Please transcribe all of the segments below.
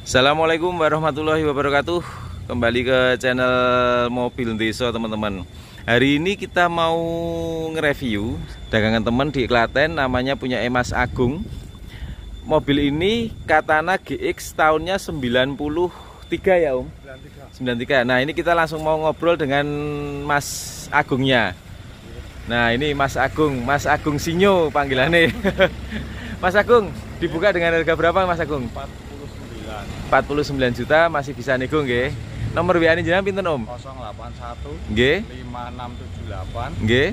Assalamualaikum warahmatullahi wabarakatuh. Kembali ke channel Mobil Desa teman-teman. Hari ini kita mau nge-review dagangan teman di Klaten, namanya punya Mas Agung. Mobil ini Katana GX tahunnya 93 ya Om? 93. Nah ini kita langsung mau ngobrol dengan Mas Agungnya. Nah ini Mas Agung Sinyo panggilannya. Mas Agung, dibuka dengan harga berapa Mas Agung? 49 juta, masih bisa nego nggih. Nomor WA-ne jenengan pinten Om? 081 Nggih. 5678 Nggih.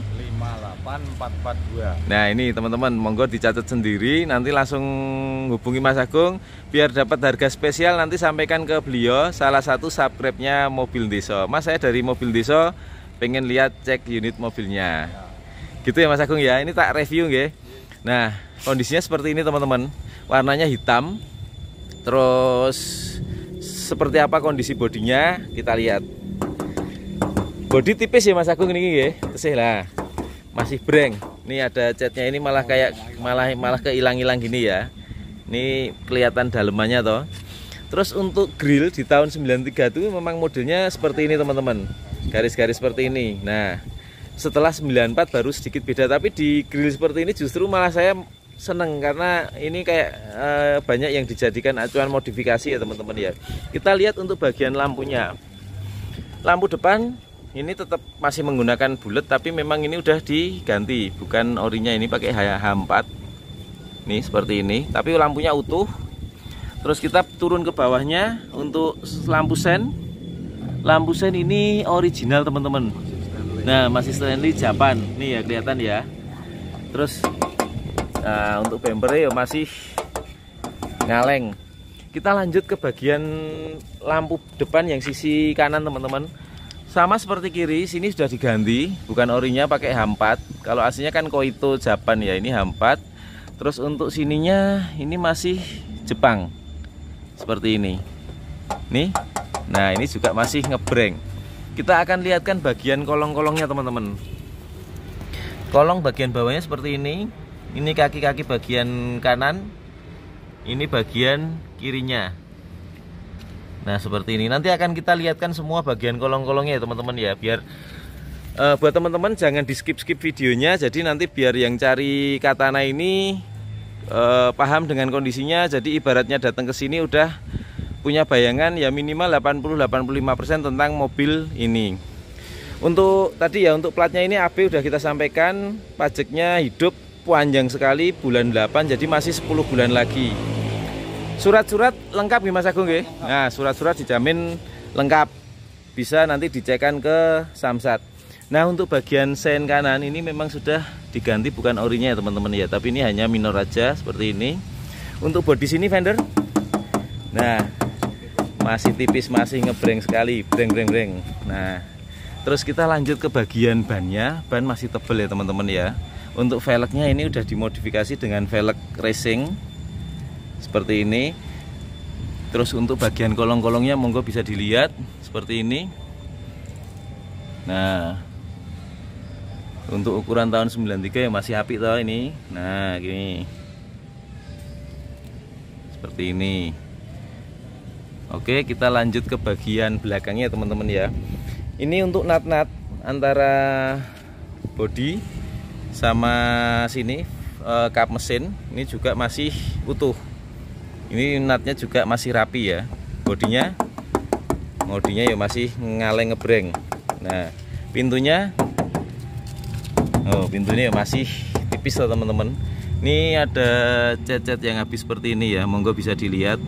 58442. Nah, ini teman-teman, monggo dicatat sendiri, nanti langsung hubungi Mas Agung biar dapat harga spesial, nanti sampaikan ke beliau, salah satu subscribe-nya Mobil Desa. Mas, saya dari Mobil Desa pengen lihat cek unit mobilnya. Gitu ya Mas Agung ya. Ini tak review nggih. Nah, kondisinya seperti ini teman-teman. Warnanya hitam. Terus seperti apa kondisi bodinya kita lihat. Bodi tipis ya Mas Agung ini ya, tesih lah. Masih breng. Ini ada catnya, ini malah kayak malah keilang-ilang gini ya. Ini kelihatan dalemannya toh. Terus untuk grill di tahun 93 itu memang modelnya seperti ini teman-teman. Garis-garis seperti ini. Nah, setelah 94 baru sedikit beda, tapi di grill seperti ini justru malah saya seneng karena ini kayak banyak yang dijadikan acuan modifikasi ya teman-teman ya. Kita lihat untuk bagian lampunya. Lampu depan ini tetap masih menggunakan bulat, tapi memang ini udah diganti, bukan orinya, ini pakai H4. Nih seperti ini, tapi lampunya utuh. Terus kita turun ke bawahnya untuk lampu sen. Lampu sen ini original teman-teman. Nah, masih Stanley Japan. Nih ya kelihatan ya. Terus nah, untuk bumpernya ya masih ngaleng. Kita lanjut ke bagian lampu depan yang sisi kanan teman-teman. Sama seperti kiri, sini sudah diganti, bukan orinya pakai H4. Kalau aslinya kan Koito Japan ya, ini H4. Terus untuk sininya ini masih Jepang. Seperti ini. Nih. Nah, ini juga masih ngebreng. Kita akan lihatkan bagian kolong-kolongnya teman-teman. Kolong bagian bawahnya seperti ini. Ini kaki-kaki bagian kanan, ini bagian kirinya. Nah seperti ini. Nanti akan kita lihatkan semua bagian kolong-kolongnya ya teman-teman ya. Biar buat teman-teman jangan di skip-skip videonya. Jadi nanti biar yang cari Katana ini paham dengan kondisinya. Jadi ibaratnya datang ke sini udah punya bayangan ya minimal 80-85% tentang mobil ini. Untuk tadi ya, untuk platnya ini AB udah kita sampaikan, pajaknya hidup panjang sekali, bulan 8, jadi masih 10 bulan lagi. Surat-surat lengkap nih Mas Agung ya. Nah, surat-surat dijamin lengkap. Bisa nanti dicekkan ke Samsat. Nah, untuk bagian sen kanan ini memang sudah diganti, bukan orinya ya teman-teman ya, tapi ini hanya minor aja seperti ini. Untuk bodi sini fender. Nah, masih tipis, masih ngebreng sekali, breng. Nah, terus kita lanjut ke bagian bannya. Ban masih tebal ya teman-teman ya. Untuk velgnya ini udah dimodifikasi dengan velg racing seperti ini. Terus untuk bagian kolong-kolongnya monggo bisa dilihat seperti ini. Nah, untuk ukuran tahun 93 ya masih apik toh ini. Nah, gini. Seperti ini. Oke, kita lanjut ke bagian belakangnya teman-teman ya. Ini untuk nat-nat antara bodi sama sini kap mesin ini juga masih utuh. Ini natnya juga masih rapi ya. Bodinya ya masih ngaleng ngebreng. Nah, pintunya ya masih tipis loh teman-teman. Ini ada cat-cat yang habis seperti ini ya, monggo bisa dilihat.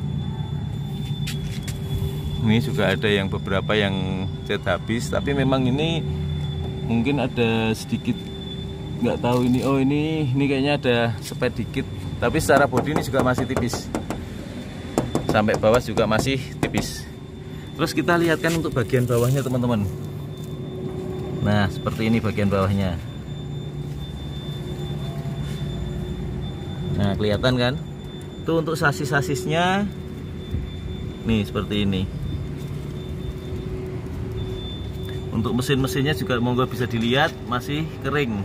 Ini juga ada yang beberapa yang cat habis, tapi memang ini mungkin ada sedikit, nggak tahu ini. Oh ini kayaknya ada spet dikit, tapi secara bodi ini juga masih tipis, sampai bawah juga masih tipis. Terus kita lihatkan untuk bagian bawahnya teman-teman. Nah seperti ini bagian bawahnya. Nah kelihatan kan, itu untuk sasis-sasisnya nih seperti ini. Untuk mesin-mesinnya juga monggo bisa dilihat masih kering.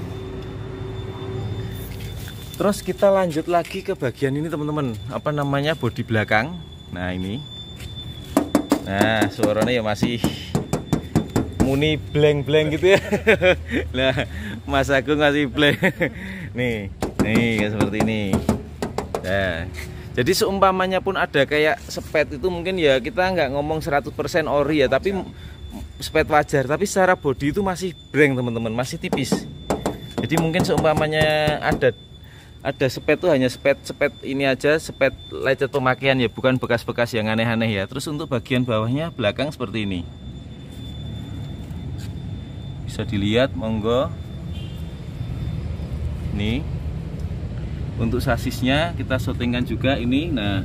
Terus kita lanjut lagi ke bagian ini teman-teman, apa namanya, bodi belakang. Nah ini, nah suaranya ya masih muni blank gitu ya. Nah Mas Agung masih blank. Nih seperti ini. Nah, jadi seumpamanya pun ada kayak spet itu mungkin ya kita nggak ngomong 100% ori ya, tapi spet wajar. Tapi secara body itu masih blank teman-teman, masih tipis. Jadi mungkin seumpamanya ada spet tuh hanya spet ini aja, spet lecet pemakaian ya, bukan bekas-bekas yang aneh-aneh ya. Terus untuk bagian bawahnya belakang seperti ini. Bisa dilihat, monggo. Nih. Untuk sasisnya kita syutingkan juga ini. Nah.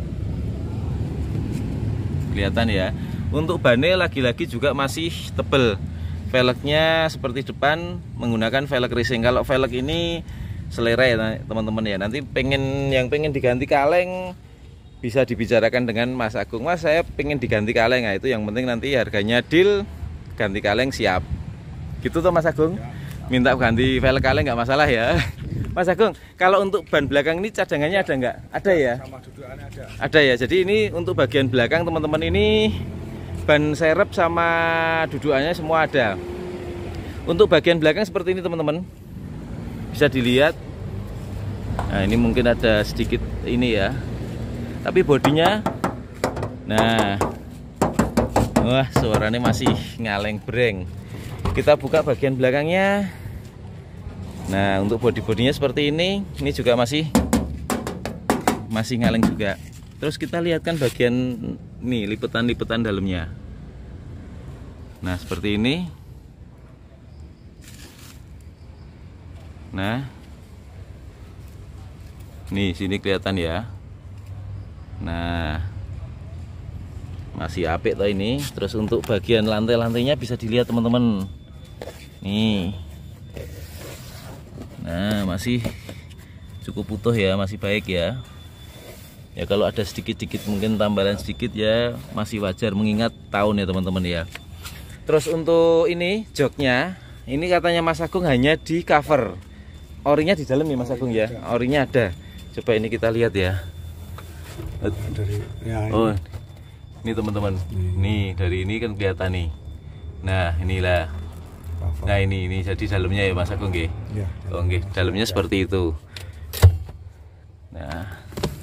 Kelihatan ya. Untuk bannya lagi-lagi juga masih tebel. Velgnya seperti depan menggunakan velg racing. Kalau velg ini selera ya teman-teman ya. Nanti yang pengen diganti kaleng bisa dibicarakan dengan Mas Agung. Mas, saya pengen diganti kaleng. Nah, itu yang penting nanti harganya deal, ganti kaleng siap. Gitu tuh Mas Agung. Minta ganti velg kaleng nggak masalah ya. Mas Agung, kalau untuk ban belakang ini cadangannya ada nggak? Ada ya? Sama dudukannya ada. Ada ya. Jadi ini untuk bagian belakang teman-teman ini ban serep sama dudukannya semua ada. Untuk bagian belakang seperti ini teman-teman. Bisa dilihat. Nah ini mungkin ada sedikit ini ya. Tapi bodinya, nah, wah suaranya masih ngaleng breng. Kita buka bagian belakangnya. Nah untuk bodinya seperti ini juga masih ngaleng juga. Terus kita lihatkan bagian nih lipetan dalamnya. Nah seperti ini. Nah nih sini kelihatan ya. Nah masih apik toh ini. Terus untuk bagian lantai-lantainya bisa dilihat teman-teman. Nih. Nah masih cukup utuh ya, masih baik ya. Ya kalau ada sedikit-sedikit mungkin tambalan sedikit ya masih wajar mengingat tahun ya teman-teman ya. Terus untuk ini joknya, ini katanya Mas Agung hanya di cover. Orinya di dalam ya Mas Agung ya. Orinya ada. Coba ini kita lihat ya. Oh ini teman-teman. Nih dari ini kan kelihatan nih. Nah inilah. Nah ini jadi dalamnya ya Mas Agung nggih. Ya, oh nggih, dalamnya seperti itu. Nah.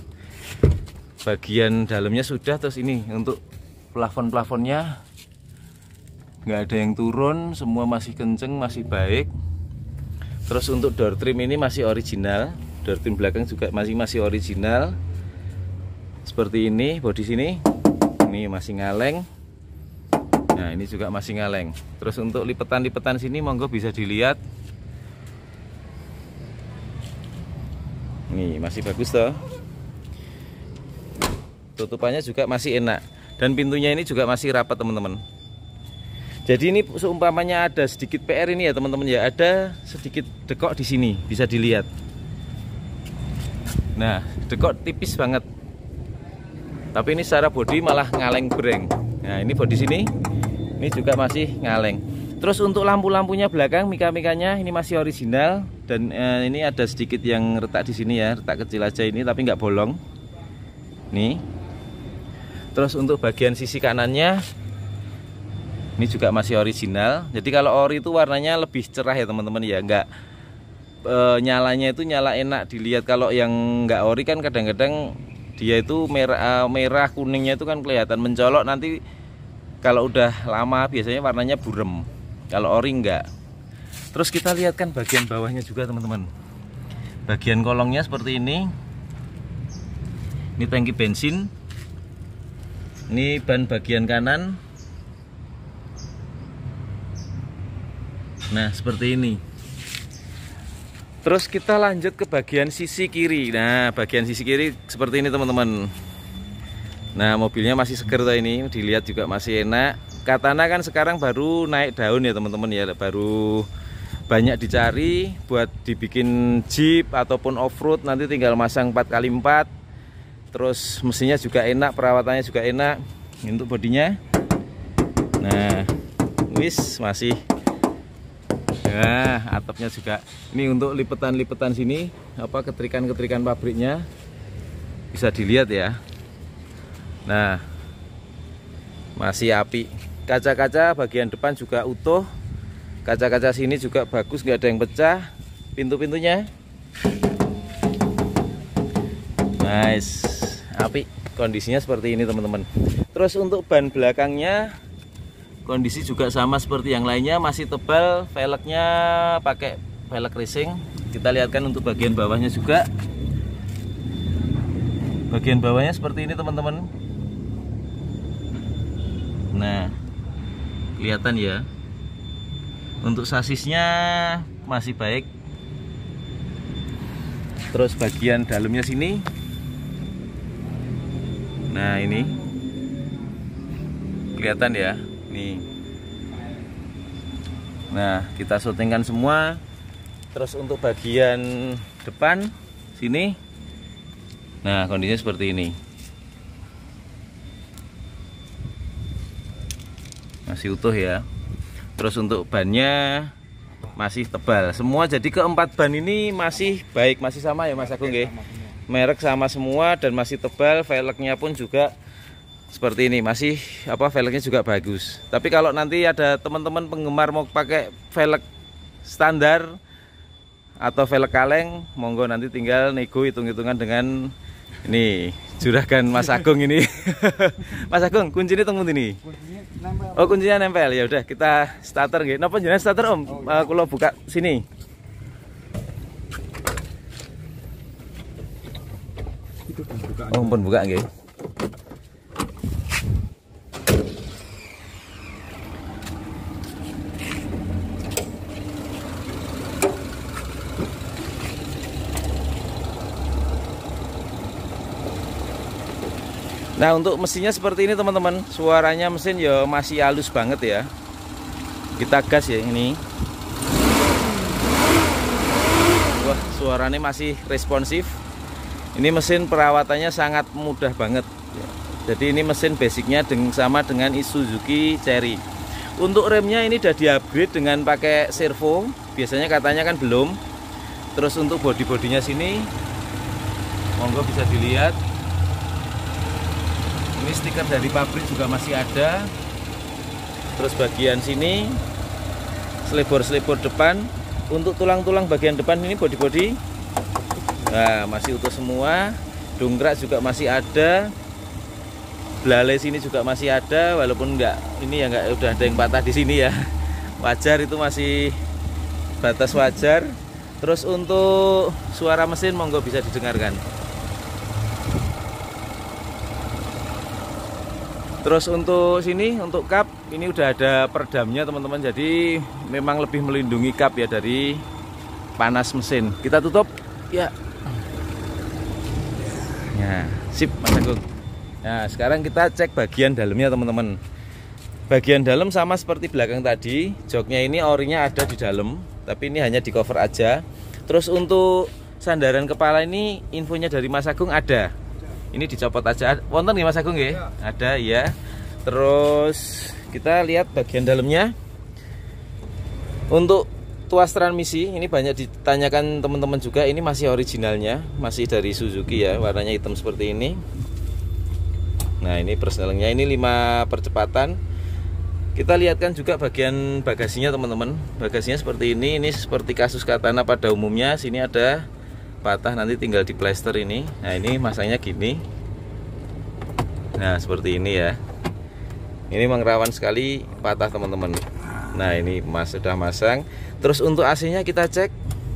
Bagian dalamnya sudah, terus ini untuk plafon-plafonnya nggak ada yang turun, semua masih kenceng, masih baik. Terus untuk door trim ini masih original, door trim belakang juga masih original. Seperti ini, bodi sini, ini masih ngaleng. Nah ini juga masih ngaleng. Terus untuk lipetan-lipetan sini monggo bisa dilihat. Nih masih bagus toh. Tutupannya juga masih enak dan pintunya ini juga masih rapat teman-teman. Jadi ini seumpamanya ada sedikit PR ini ya teman-teman ya, ada sedikit dekok di sini bisa dilihat. Nah dekok tipis banget, tapi ini secara bodi malah ngaleng breng. Nah ini bodi sini ini juga masih ngaleng. Terus untuk lampu-lampunya belakang mika-mikanya ini masih original dan ini ada sedikit yang retak di sini ya, retak kecil aja ini tapi nggak bolong. Nih. Terus untuk bagian sisi kanannya ini juga masih original. Jadi kalau ori itu warnanya lebih cerah ya teman-teman ya, enggak nyalanya itu nyala enak dilihat. Kalau yang enggak ori kan kadang-kadang dia itu merah kuningnya itu kan kelihatan mencolok, nanti kalau udah lama biasanya warnanya burem. Kalau ori enggak. Terus kita lihat kan bagian bawahnya juga teman-teman. Bagian kolongnya seperti ini. Ini tangki bensin. Ini ban bagian kanan. Nah seperti ini. Terus kita lanjut ke bagian sisi kiri. Nah bagian sisi kiri seperti ini teman-teman. Nah mobilnya masih seger tuh ini, dilihat juga masih enak. Katana kan sekarang baru naik daun ya teman-teman ya, baru banyak dicari buat dibikin Jeep ataupun off-road. Nanti tinggal masang 4x4. Terus mesinnya juga enak, perawatannya juga enak. Untuk bodinya, nah wis masih. Nah atapnya juga. Ini untuk lipetan-lipetan sini, apa ketrikan-ketrikan pabriknya bisa dilihat ya. Nah, masih api. Kaca-kaca bagian depan juga utuh. Kaca-kaca sini juga bagus, nggak ada yang pecah. Pintu-pintunya nice, api. Kondisinya seperti ini teman-teman. Terus untuk ban belakangnya kondisi juga sama seperti yang lainnya, masih tebal. Velgnya pakai velg racing. Kita lihatkan untuk bagian bawahnya juga. Bagian bawahnya seperti ini teman-teman. Nah, kelihatan ya. Untuk sasisnya masih baik. Terus bagian dalamnya sini. Nah, ini kelihatan ya. Nih. Nah, kita syutingkan semua. Terus untuk bagian depan sini. Nah, kondisinya seperti ini. Masih utuh ya. Terus untuk bannya masih tebal. Semua jadi keempat ban ini masih baik, masih sama ya Mas Agung ya. Merek sama semua dan masih tebal. Velgnya pun juga seperti ini, masih velgnya juga bagus. Tapi kalau nanti ada teman-teman penggemar mau pakai velg standar atau velg kaleng, monggo nanti tinggal nego hitung-hitungan dengan ini juragan Mas Agung ini. Mas Agung, kuncinya tunggu ini. Oh, kuncinya nempel. Ya udah, kita starter nggih. Napa jenengan starter Om? Kula buka sini. Oh, pun buka nggih. Nah, untuk mesinnya seperti ini teman-teman. Suaranya mesin ya masih halus banget ya. Kita gas ya ini. Wah, suaranya masih responsif. Ini mesin perawatannya sangat mudah banget. Jadi ini mesin basicnya sama dengan Suzuki Cherry. Untuk remnya ini udah di-upgrade dengan pakai servo. Biasanya katanya kan belum. Terus untuk bodi-bodinya sini, monggo bisa dilihat. Ini stiker dari pabrik juga masih ada. Terus bagian sini selebor-selebor depan. Untuk tulang-tulang bagian depan ini bodi-bodi, nah masih utuh semua. Dongkrak juga masih ada. Belalai sini juga masih ada, walaupun ini ya udah ada yang patah di sini ya. Wajar, itu masih batas wajar. Terus untuk suara mesin monggo bisa didengarkan. Terus untuk sini, untuk kap, ini udah ada peredamnya teman-teman. Jadi memang lebih melindungi kap ya dari panas mesin. Kita tutup ya. Ya, sip Mas Agung. Nah, sekarang kita cek bagian dalamnya teman-teman. Bagian dalam sama seperti belakang tadi. Joknya ini orinya ada di dalam, tapi ini hanya di cover aja. Terus untuk sandaran kepala ini infonya dari Mas Agung ada. Ini dicopot aja. Wonten nggih Mas Agung nggih? Ada ya. Terus kita lihat bagian dalamnya. Untuk tuas transmisi ini banyak ditanyakan teman-teman juga. Ini masih originalnya, masih dari Suzuki ya. Warnanya hitam seperti ini. Nah, ini persnelingnya ini 5 percepatan. Kita lihatkan juga bagian bagasinya teman-teman. Bagasinya seperti ini. Ini seperti kasus Katana pada umumnya. Sini ada patah, nanti tinggal di plester ini. Nah, ini masangnya gini. Nah, seperti ini ya. Ini memang rawan sekali patah teman-teman. Nah, ini sudah masang. Terus untuk AC-nya kita cek.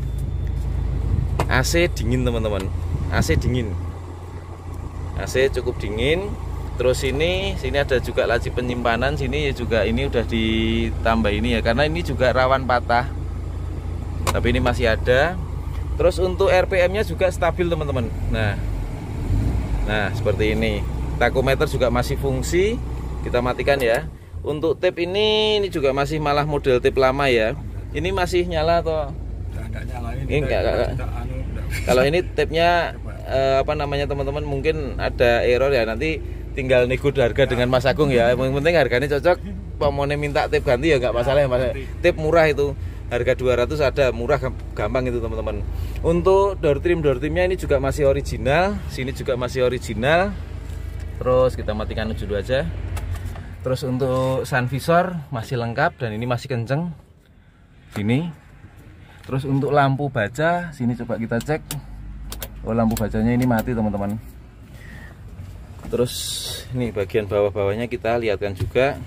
AC dingin teman-teman. AC dingin. AC cukup dingin. Terus sini ada juga laci penyimpanan. Sini juga ini udah ditambah ini ya, karena ini juga rawan patah. Tapi ini masih ada. Terus untuk RPM-nya juga stabil teman-teman. Nah, seperti ini. Tachometer juga masih fungsi. Kita matikan ya. Untuk tape ini juga masih malah model tape lama ya. Ini masih nyala atau? Enggak nyala ini. Enggak. Kalau ini tape-nya apa namanya teman-teman, mungkin ada error ya. Nanti tinggal nego harga dengan Mas Agung ya. Yang penting harganya cocok. Pemone minta tape ganti ya nggak masalah ya Mas. Tape murah itu. Harga 200 ada, murah gampang itu teman-teman. Untuk door trimnya ini juga masih original. Sini juga masih original. Terus kita matikan dulu aja. Terus untuk sun visor masih lengkap dan ini masih kenceng. Sini. Terus untuk lampu baca, sini coba kita cek. Oh, lampu bacanya ini mati teman-teman. Terus ini bagian bawah-bawahnya kita lihatkan juga.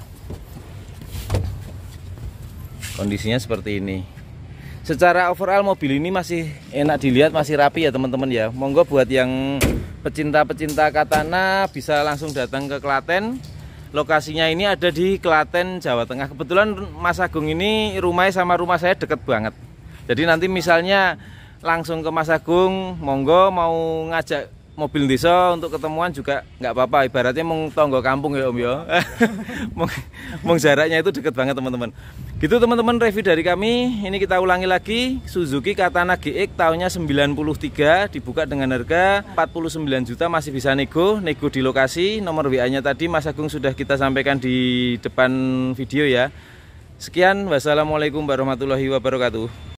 Kondisinya seperti ini. Secara overall mobil ini masih enak dilihat, masih rapi ya teman-teman ya. Monggo buat yang pecinta-pecinta Katana bisa langsung datang ke Klaten. Lokasinya ini ada di Klaten, Jawa Tengah. Kebetulan Mas Agung ini rumahnya sama rumah saya deket banget. Jadi nanti misalnya langsung ke Mas Agung, monggo mau ngajak mobil desa untuk ketemuan juga nggak apa-apa. Ibaratnya mau tonggo kampung ya Om ya. Mau jaraknya itu deket banget teman-teman. Gitu teman-teman, review dari kami. Ini kita ulangi lagi, Suzuki Katana GX tahunnya 93, dibuka dengan harga 49 juta, masih bisa nego di lokasi. Nomor WA-nya tadi Mas Agung sudah kita sampaikan di depan video ya. Sekian, wassalamualaikum warahmatullahi wabarakatuh.